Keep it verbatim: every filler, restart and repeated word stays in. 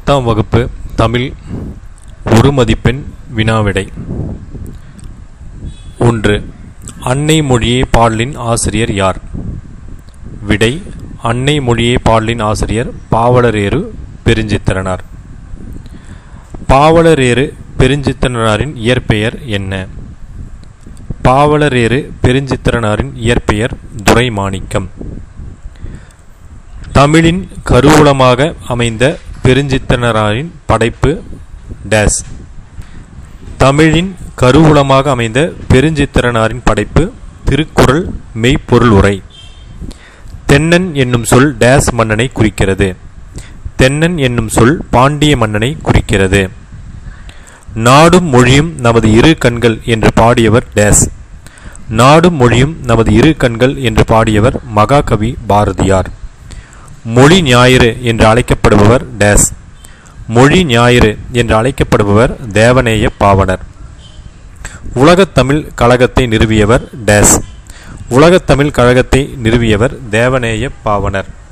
பத்தாம் வகுப்பு தமிழ் ஒரு மதிப்பெண் வினாவிடை. ஒன்று. அன்னை மொழியே பாடலின் ஆசிரியர் யார்? விடை. அன்னை மொழியே பாடலின் ஆசிரியர் பாவலரேறு பெருஞ்சித்திரனார். பாவலரேறு பெருஞ்சித்திரனாரின் இயற்பெயர் என்ன? பாவலரேறு பெருஞ்சித்திரனாரின் இயற்பெயர் துரைமாணிக்கம். தமிழின் கருவூலமாக அமைந்த பெருஞ்சித்திரனாரின் படைப்பு டேஸ். தமிழின் கருவூலமாக அமைந்த பெருஞ்சித்திரனாரின் படைப்பு திருக்குறள் மெய்ப்பொருள் உரை. தென்னன் என்னும் சொல் டேஸ் மன்னனை குறிக்கிறது. தென்னன் என்னும் சொல் பாண்டிய மன்னனை குறிக்கிறது. நாடும் மொழியும் நமது இரு கண்கள் என்று பாடியவர் டேஸ். நாடும் மொழியும் நமது இரு கண்கள் என்று பாடியவர் மகாகவி பாரதியார். மொழி ஞாயிறு என்று அழைக்கப்படுபவர் டேஸ். மொழி ஞாயிறு என்று அழைக்கப்படுபவர் தேவநேய பாவாணர். உலகத்தமிழ் கழகத்தை நிறுவியவர் டேஸ். உலகத்தமிழ் கழகத்தை நிறுவியவர் தேவநேய பாவாணர்.